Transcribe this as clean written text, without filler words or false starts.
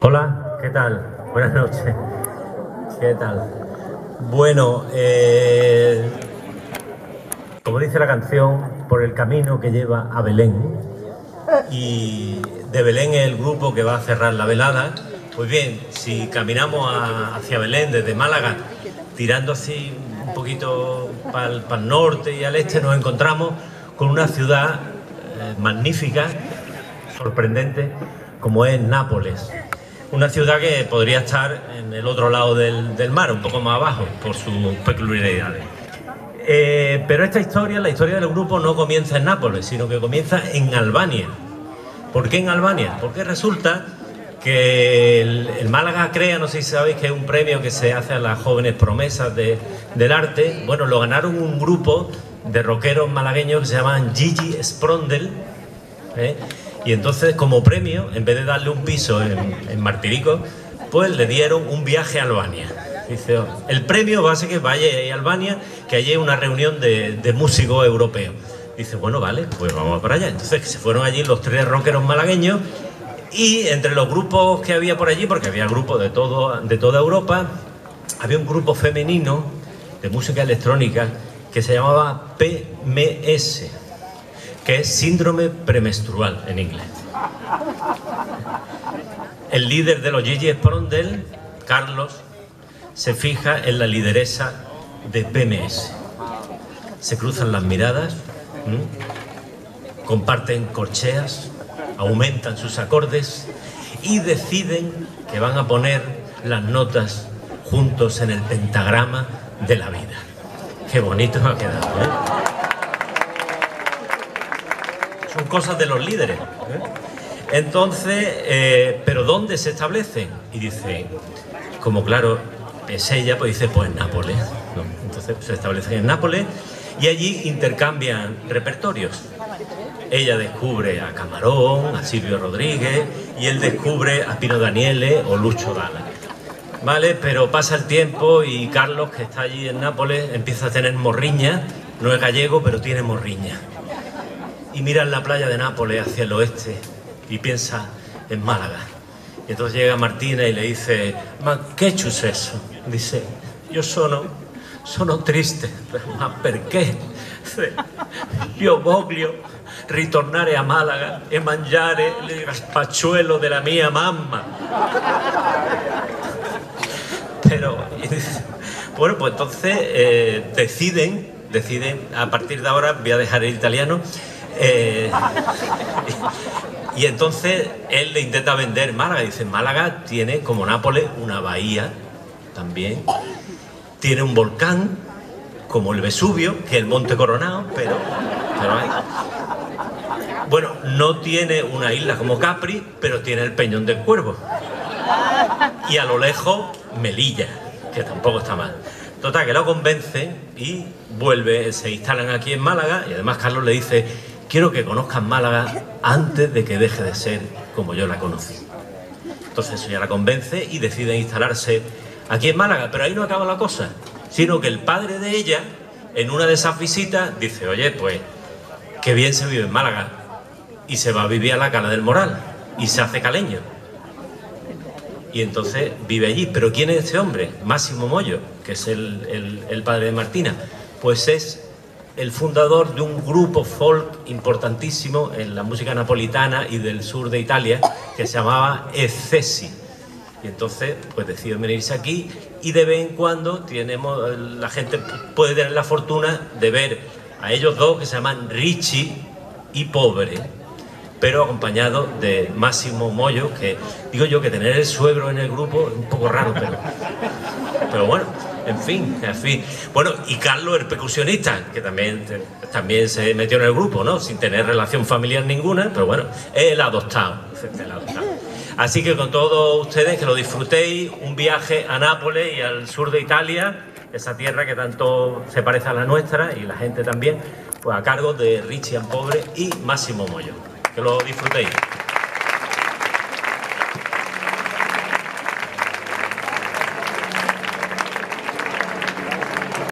Hola, ¿qué tal? Buenas noches. ¿Qué tal? Bueno, como dice la canción, por el camino que lleva a Belén, y de Belén es el grupo que va a cerrar la velada. Pues bien, si caminamos hacia Belén desde Málaga, tirando así un poquito para el norte y al este, nos encontramos con una ciudad magnífica, sorprendente, como es Nápoles. Una ciudad que podría estar en el otro lado del mar, un poco más abajo, por sus peculiaridades. Pero esta historia, la historia del grupo, no comienza en Nápoles, sino que comienza en Albania. ¿Por qué en Albania? Porque resulta que el Málaga Crea, no sé si sabéis que es un premio que se hace a las jóvenes promesas del arte. Bueno, lo ganaron un grupo de rockeros malagueños que se llaman Gigi Sprondel, y entonces, como premio, en vez de darle un piso en Martirico, pues le dieron un viaje a Albania. Dice, el premio va a ser que vaya a Albania, que allí hay una reunión de músicos europeos. Dice, bueno, vale, pues vamos para allá. Entonces se fueron allí los tres rockeros malagueños, y entre los grupos que había por allí, porque había grupos de toda Europa, había un grupo femenino de música electrónica que se llamaba PMS, que es síndrome premenstrual en inglés. El líder de los Gigi Sprondel, Carlos, se fija en la lideresa de PMS. Se cruzan las miradas, comparten corcheas, aumentan sus acordes y deciden que van a poner las notas juntos en el pentagrama de la vida. Qué bonito ha quedado, ¿eh? Son cosas de los líderes, Entonces, ¿pero dónde se establecen? Y dice, como claro, es ella, pues dice, pues en Nápoles, ¿no? Entonces se establecen en Nápoles y allí intercambian repertorios. Ella descubre a Camarón, a Silvio Rodríguez, y él descubre a Pino Daniele o Lucho Dalla. Vale, pero pasa el tiempo y Carlos, que está allí en Nápoles, empieza a tener morriña. No es gallego, pero tiene morriña. Y mira en la playa de Nápoles hacia el oeste y piensa en Málaga. Y entonces llega Martina y le dice, ma che successo? Dice, yo sono triste. Ma perché? Io voglio ritornare a Málaga e mangiare il gazpachuelo della mia mamma. Pero, bueno, pues entonces deciden, a partir de ahora voy a dejar el italiano, y entonces él le intenta vender Málaga. Dice, Málaga tiene, como Nápoles, una bahía también, tiene un volcán como el Vesubio, que es el Monte Coronado, pero hay. Bueno, no tiene una isla como Capri, pero tiene el Peñón del Cuervo, y a lo lejos Melilla, que tampoco está mal. Total, que lo convence y vuelve, se instalan aquí en Málaga, y además Carlos le dice, quiero que conozcan Málaga antes de que deje de ser como yo la conocí. Entonces eso ya la convence y decide instalarse aquí en Málaga. Pero ahí no acaba la cosa, sino que el padre de ella, en una de esas visitas, dice, oye, pues qué bien se vive en Málaga, y se va a vivir a la Cala del Moral y se hace caleño. Y entonces vive allí. ¿Pero quién es este hombre? Máximo Mollo, que es el padre de Martina. Pues es el fundador de un grupo folk importantísimo en la música napolitana y del sur de Italia, que se llamaba Eccesi. Y entonces, pues deciden venirse aquí, y de vez en cuando la gente puede tener la fortuna de ver a ellos dos, que se llaman Ricci y Pobre, pero acompañado de Máximo Mollo, que digo yo que tener el suegro en el grupo es un poco raro, pero bueno, en fin. Bueno, y Carlos, el percusionista, que también se metió en el grupo, ¿no? Sin tener relación familiar ninguna, pero bueno, es el adoptado. Así que con todos ustedes, que lo disfrutéis, un viaje a Nápoles y al sur de Italia, esa tierra que tanto se parece a la nuestra, y la gente también, pues a cargo de Ricci and Pobre y Máximo Mollo. Que lo disfrutéis.